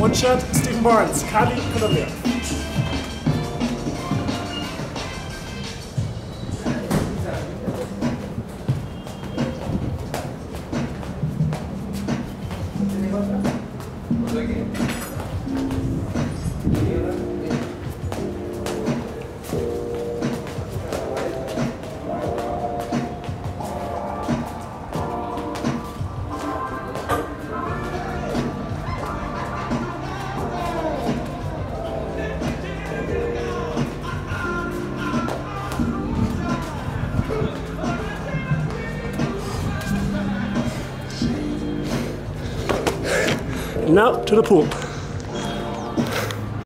Munchard, Stephen Barnes, Cali, Colombia. Now to the pool.